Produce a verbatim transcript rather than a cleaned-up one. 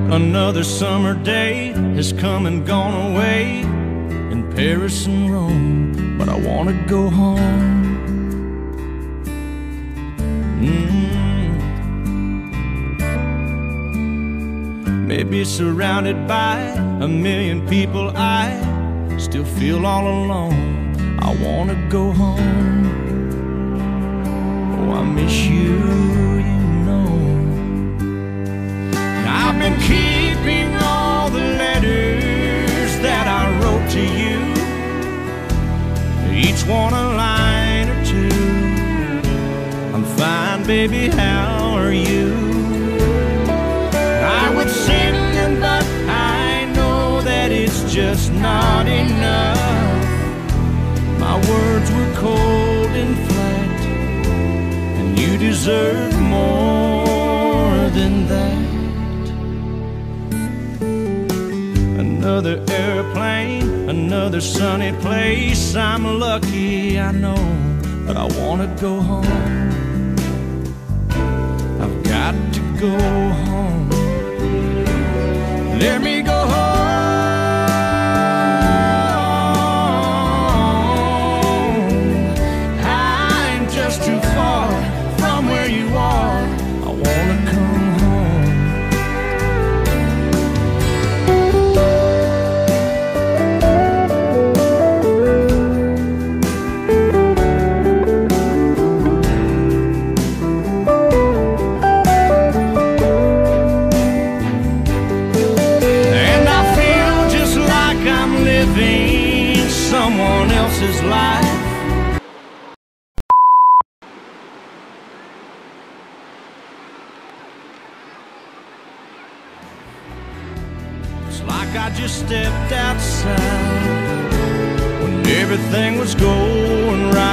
Another summer day has come and gone away in Paris and Rome, but I want to go home. mm. Maybe surrounded by a million people, I still feel all alone. I want to go home. Oh, I miss you, you know. I've been keeping all the letters that I wrote to you, each one a line or two. I'm fine, baby, how are you? I would send them, but I know that it's just not enough. My words were cold and flat, and you deserve more than that. Another airplane, another sunny place. I'm lucky, I know, but I want to go home. I've got to go home. Let me go home. I'm just too far from where you are. I want to come home. Someone else's life. It's like I just stepped outside when everything was going right.